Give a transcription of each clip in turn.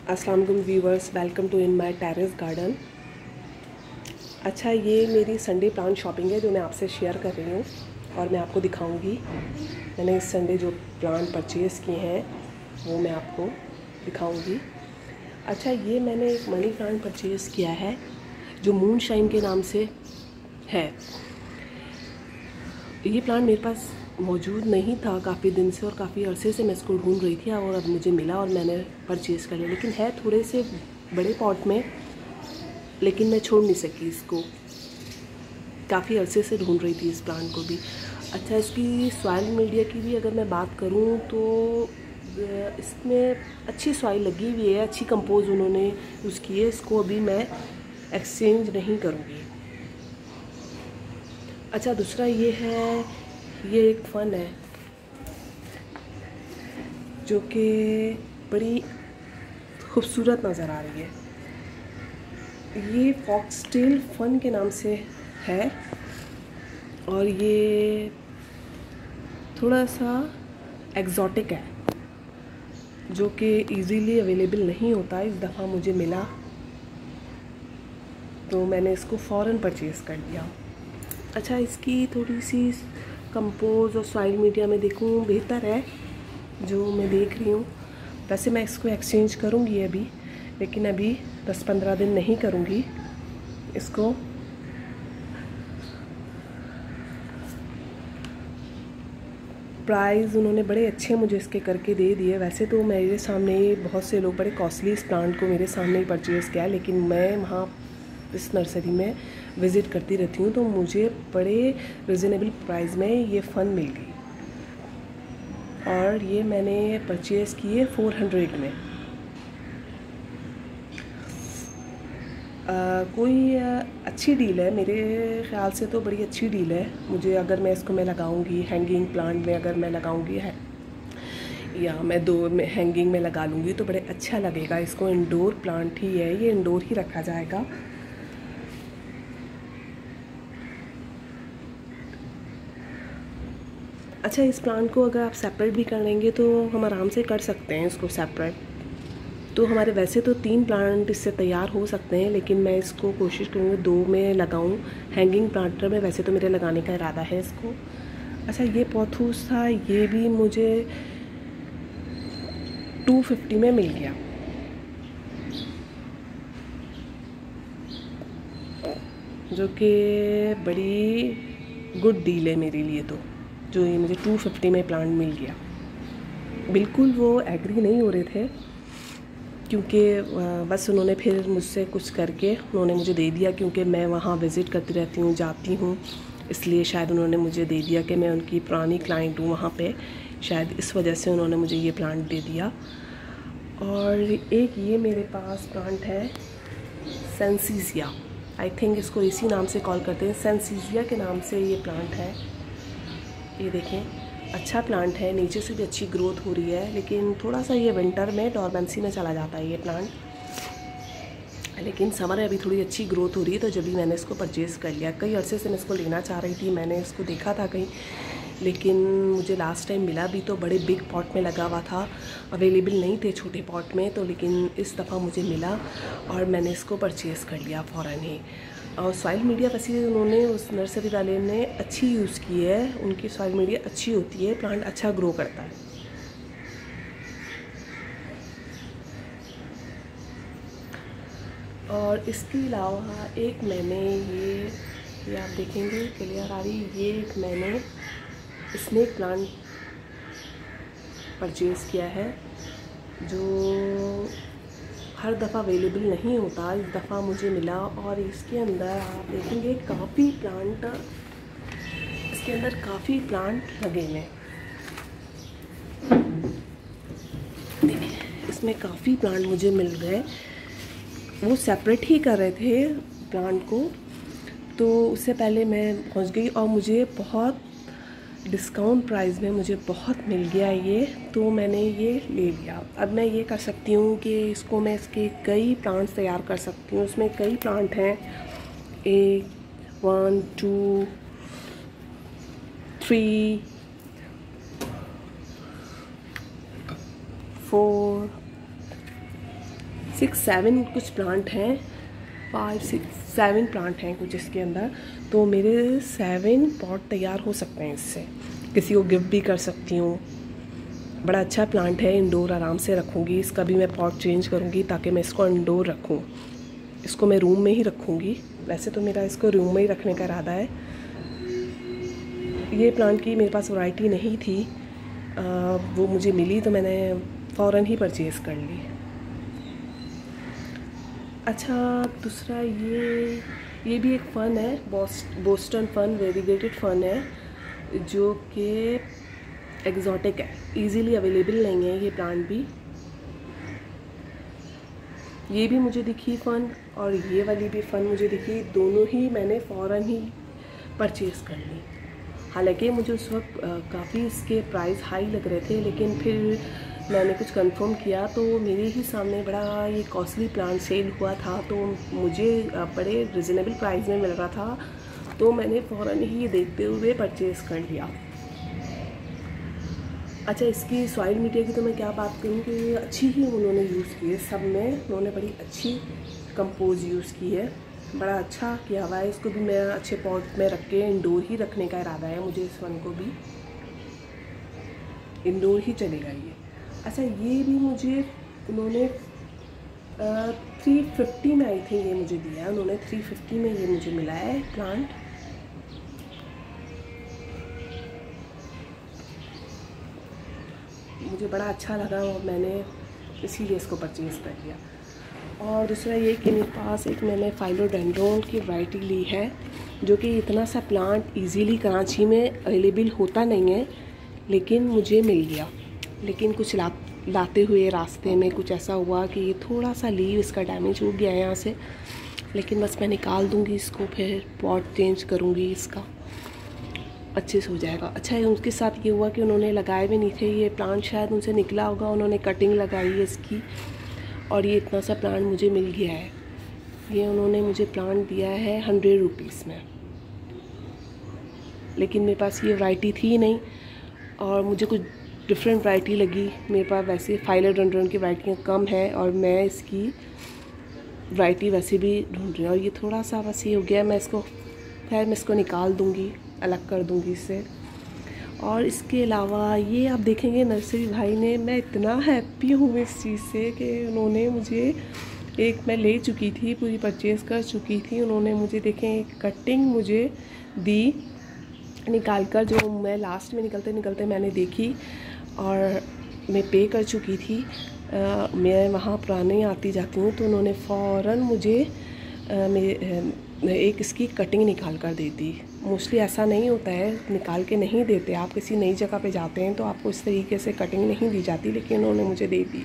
अस्सलाम वालेकुम viewers, welcome to in my terrace garden. अच्छा, ये मेरी संडे प्लांट शॉपिंग है जो मैं आपसे शेयर कर रही हूँ और मैं आपको दिखाऊंगी। मैंने इस संडे जो प्लांट परचेज़ किए हैं वो मैं आपको दिखाऊंगी। अच्छा, ये मैंने एक मनी प्लांट परचेज़ किया है जो मून शाइन के नाम से है। ये प्लांट मेरे पास मौजूद नहीं था काफ़ी दिन से और काफ़ी अरसे से मैं इसको ढूंढ रही थी और अब मुझे मिला और मैंने परचेज़ कर लिया। लेकिन है थोड़े से बड़े पॉट में, लेकिन मैं छोड़ नहीं सकी इसको। काफ़ी अरसे से ढूंढ रही थी इस प्लांट को भी। अच्छा, इसकी सॉइल मीडिया की भी अगर मैं बात करूं तो इसमें अच्छी सॉइल लगी हुई है, अच्छी कंपोज उन्होंने यूज़ की है। इसको अभी मैं एक्सचेंज नहीं करूँगी। अच्छा, दूसरा ये है, ये एक फ़न है जो कि बड़ी खूबसूरत नज़र आ रही है। ये फॉक्सटेल फ़न के नाम से है और ये थोड़ा सा एग्जॉटिक है जो कि इजीली अवेलेबल नहीं होता। इस दफ़ा मुझे मिला तो मैंने इसको फ़ौरन परचेज़ कर लिया। अच्छा, इसकी थोड़ी सी कंपोज और सॉइल मीडिया में देखूँ बेहतर है जो मैं देख रही हूँ। वैसे मैं इसको एक्सचेंज करूँगी अभी, लेकिन अभी 10-15 दिन नहीं करूँगी इसको। प्राइस उन्होंने बड़े अच्छे मुझे इसके करके दे दिए। वैसे तो मेरे सामने बहुत से लोग बड़े कॉस्टली इस प्लांट को मेरे सामने ही परचेज़ किया, लेकिन मैं वहाँ इस नर्सरी में विज़िट करती रहती हूँ तो मुझे बड़े रिजनेबल प्राइस में ये फ़न मिल गई और ये मैंने परचेज़ किए 400 में। कोई अच्छी डील है, मेरे ख़्याल से तो बड़ी अच्छी डील है। मुझे अगर मैं इसको मैं लगाऊंगी हैंगिंग प्लांट में, अगर मैं लगाऊंगी है या मैं दो में हैंगिंग में लगा लूँगी तो बड़े अच्छा लगेगा। इसको इंडोर प्लांट ही है, ये इंडोर ही रखा जाएगा। अच्छा, इस प्लांट को अगर आप सेपरेट भी करेंगे तो हम आराम से कर सकते हैं इसको सेपरेट। तो हमारे वैसे तो 3 प्लांट इससे तैयार हो सकते हैं, लेकिन मैं इसको कोशिश करूँगी 2 में लगाऊँ हैंगिंग प्लांटर में। वैसे तो मेरे लगाने का इरादा है इसको। अच्छा, ये पोथूस था, ये भी मुझे 250 में मिल गया, जो कि बड़ी गुड डील है मेरे लिए। तो जो ये मुझे 250 में प्लांट मिल गया। बिल्कुल वो एग्री नहीं हो रहे थे क्योंकि बस उन्होंने फिर मुझसे कुछ करके उन्होंने मुझे दे दिया, क्योंकि मैं वहाँ विज़िट करती रहती हूँ, जाती हूँ, इसलिए शायद उन्होंने मुझे दे दिया कि मैं उनकी पुरानी क्लाइंट हूँ वहाँ पे। शायद इस वजह से उन्होंने मुझे ये प्लांट दे दिया। और एक ये मेरे पास प्लांट है सेंसीजिया, आई थिंक इसको इसी नाम से कॉल करते हैं, सेंसीजिया के नाम से ये प्लांट है। ये देखें, अच्छा प्लांट है, नीचे से भी अच्छी ग्रोथ हो रही है, लेकिन थोड़ा सा ये विंटर में डॉर्मेंसी में चला जाता है ये प्लांट। लेकिन समर में अभी थोड़ी अच्छी ग्रोथ हो रही है, तो जब भी मैंने इसको परचेज़ कर लिया। कई अरसे से मैं इसको लेना चाह रही थी, मैंने इसको देखा था कहीं, लेकिन मुझे लास्ट टाइम मिला भी तो बड़े बिग पॉट में लगा हुआ था, अवेलेबल नहीं थे छोटे पॉट में। तो लेकिन इस दफ़ा मुझे मिला और मैंने इसको परचेज़ कर लिया फ़ौरन ही। और सॉइल मीडिया वैसे उन्होंने उस नर्सरी वाले ने अच्छी यूज़ की है, उनकी सॉइल मीडिया अच्छी होती है, प्लांट अच्छा ग्रो करता है। और इसके अलावा एक मैंने ये आप देखेंगे क्लियर आ रही, ये एक मैंने स्नेक प्लांट परचेज़ किया है जो हर दफ़ा अवेलेबल नहीं होता, इस दफ़ा मुझे मिला। और इसके अंदर आप देखेंगे काफ़ी प्लांट, इसके अंदर काफ़ी प्लांट लगे हुए हैं। इसमें काफ़ी प्लांट मुझे मिल गए। वो सेपरेट ही कर रहे थे प्लांट को, तो उससे पहले मैं पहुंच गई और मुझे बहुत डिस्काउंट प्राइस में मुझे बहुत मिल गया ये, तो मैंने ये ले लिया। अब मैं ये कर सकती हूँ कि इसको मैं इसके कई प्लांट्स तैयार कर सकती हूँ। उसमें कई प्लांट हैं, 1 2 3 4 6-7 कुछ प्लांट हैं, 5-6-7 प्लांट हैं कुछ इसके अंदर। तो मेरे 7 पॉट तैयार हो सकते हैं इससे, किसी को गिफ्ट भी कर सकती हूँ। बड़ा अच्छा प्लांट है, इंडोर आराम से रखूँगी। इसका भी मैं पॉट चेंज करूँगी ताकि मैं इसको इंडोर रखूँ। इसको मैं रूम में ही रखूँगी, वैसे तो मेरा इसको रूम में ही रखने का इरादा है। ये प्लांट की मेरे पास वैरायटी नहीं थी, वो मुझे मिली तो मैंने फ़ौरन ही परचेज़ कर ली। अच्छा, दूसरा ये भी एक फ़न है, बोस्टन फ़न, वेरीगेटेड फ़न है, जो कि एग्जॉटिक है, इजीली अवेलेबल नहीं है ये प्लांट भी। ये भी मुझे दिखी फ़न और ये वाली भी फ़न मुझे दिखी, दोनों ही मैंने फ़ौरन ही परचेज़ कर ली। हालांकि मुझे उस वक्त काफ़ी इसके प्राइस हाई लग रहे थे, लेकिन फिर मैंने कुछ कंफर्म किया तो मेरे ही सामने बड़ा ये कॉस्टली प्लांट सेल हुआ था, तो मुझे बड़े रिजनेबल प्राइस में मिल रहा था, तो मैंने फ़ौरन ही ये देखते हुए परचेज़ कर लिया। अच्छा, इसकी सॉइल मीडिया की तो मैं क्या बात करूँ कि अच्छी ही उन्होंने यूज़ की है, सब में उन्होंने बड़ी अच्छी कंपोज यूज़ की है, बड़ा अच्छा किया हुआ है। इसको भी मैं अच्छे पॉट में रख के इंडोर ही रखने का इरादा है मुझे। इस वन को भी इंडोर ही चलेगा ये। अच्छा, ये भी मुझे उन्होंने 350 में आई थी ये मुझे दिया है उन्होंने, 350 में ये मुझे मिला है प्लांट। मुझे बड़ा अच्छा लगा और मैंने इसीलिए इसको परचेज़ कर लिया। और दूसरा ये कि मेरे पास एक मैंने फाइलोडेंड्रोन की वैरायटी ली है, जो कि इतना सा प्लांट इजीली कराची में अवेलेबल होता नहीं है, लेकिन मुझे मिल गया। लेकिन कुछ लाते हुए रास्ते में कुछ ऐसा हुआ कि ये थोड़ा सा लीव इसका डैमेज हो गया है यहाँ से, लेकिन बस मैं निकाल दूँगी इसको, फिर पॉट चेंज करूँगी, इसका अच्छे से हो जाएगा। अच्छा है, उनके साथ ये हुआ कि उन्होंने लगाए भी नहीं थे ये प्लांट, शायद उनसे निकला होगा, उन्होंने कटिंग लगाई है इसकी, और ये इतना सा प्लांट मुझे मिल गया है। ये उन्होंने मुझे प्लांट दिया है 100 रुपीज़ में, लेकिन मेरे पास ये वैरायटी थी नहीं और मुझे कुछ डिफरेंट वैरायटी लगी। मेरे पास वैसे फाइलोडेंड्रोन की वैरायटियाँ कम है और मैं इसकी वैरायटी वैसे भी ढूंढ रही हूँ, और ये थोड़ा सा बस ये हो गया। मैं इसको निकाल दूँगी, अलग कर दूँगी इसे। और इसके अलावा ये आप देखेंगे नर्सरी भाई ने, मैं इतना हैप्पी हूँ इस चीज़ से कि उन्होंने मुझे एक, मैं ले चुकी थी, पूरी परचेज़ कर चुकी थी, उन्होंने मुझे देखें एक कटिंग मुझे दी निकाल कर, जो मैं लास्ट में निकलते निकलते मैंने देखी और मैं पे कर चुकी थी। मैं वहाँ पुराने आती जाती हूँ, तो उन्होंने फ़ौरन मुझे एक इसकी कटिंग निकाल कर दे दी। मोस्टली ऐसा नहीं होता है, निकाल के नहीं देते। आप किसी नई जगह पे जाते हैं तो आपको इस तरीके से कटिंग नहीं दी जाती, लेकिन उन्होंने मुझे दे दी।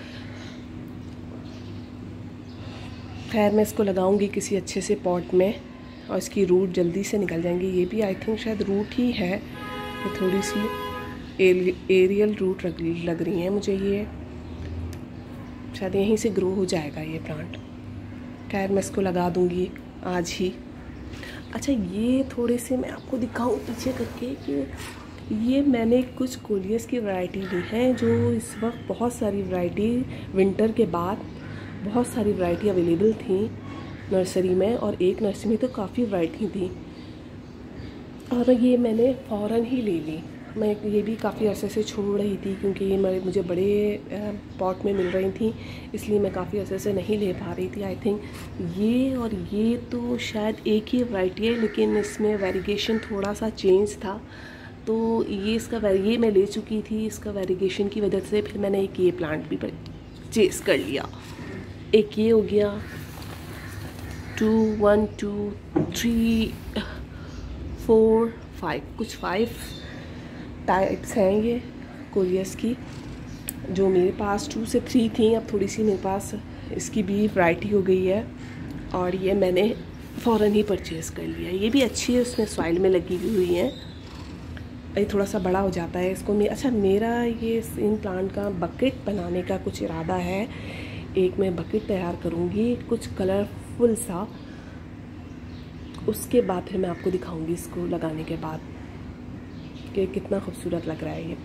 खैर, मैं इसको लगाऊंगी किसी अच्छे से पॉट में और इसकी रूट जल्दी से निकल जाएंगी। ये भी आई थिंक शायद रूट ही है, ये थोड़ी सी एरियल रूट लग रही हैं मुझे। ये शायद यहीं से ग्रो हो जाएगा ये प्लांट। खैर, मैं इसको लगा दूंगी आज ही। अच्छा, ये थोड़े से मैं आपको दिखाऊं पीछे करके कि ये मैंने कुछ कोलियस की वैरायटी ली है, जो इस वक्त बहुत सारी वैरायटी विंटर के बाद बहुत सारी वैरायटी अवेलेबल थी नर्सरी में, और एक नर्सरी में तो काफ़ी वैरायटी थी, और ये मैंने फ़ौरन ही ले ली। मैं ये भी काफ़ी अरसे से छोड़ रही थी क्योंकि ये मुझे बड़े पॉट में मिल रही थी, इसलिए मैं काफ़ी अरसे से नहीं ले पा रही थी। आई थिंक ये और ये तो शायद एक ही वैरायटी है, लेकिन इसमें वेरिगेशन थोड़ा सा चेंज था, तो ये मैं ले चुकी थी। इसका वेरिगेशन की वजह से फिर मैंने एक ये प्लांट भी परचेज़ कर लिया। एक ये हो गया, 2 1 2 3 4 5 कुछ 5 टाइप्स हैं ये कोलियस की, जो मेरे पास 2 से 3 थी, अब थोड़ी सी मेरे पास इसकी भी वैरायटी हो गई है, और ये मैंने फ़ौरन ही परचेज़ कर लिया। ये भी अच्छी है, उसमें सॉइल में लगी हुई है। ये थोड़ा सा बड़ा हो जाता है इसको। अच्छा, मेरा ये इन प्लांट का बकेट बनाने का कुछ इरादा है। एक मैं बकेट तैयार करूँगी कुछ कलरफुल सा, उसके बाद फिर मैं आपको दिखाऊंगी इसको लगाने के बाद कि कितना खूबसूरत लग रहा है ये।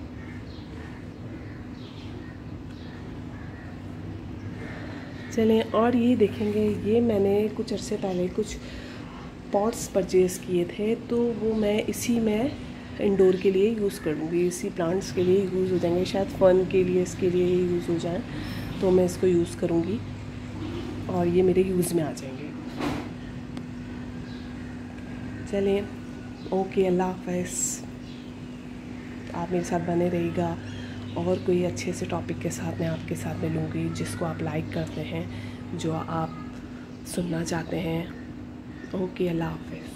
चलें, और ये देखेंगे, ये मैंने कुछ अर्से पहले कुछ पॉट्स परचेज़ किए थे, तो वो मैं इसी में इंडोर के लिए यूज़ करूँगी, इसी प्लांट्स के लिए यूज़ हो जाएंगे, शायद फ़न के लिए इसके लिए यूज़ हो जाए, तो मैं इसको यूज़ करूँगी और ये मेरे यूज़ में आ जाएंगे। चलें, ओके, अल्लाह हाफ़िज़। आप मेरे साथ बने रहिएगा, और कोई अच्छे से टॉपिक के साथ मैं आपके साथ मिलूँगी जिसको आप लाइक करते हैं, जो आप सुनना चाहते हैं। ओके, अल्लाह हाफ़िज़।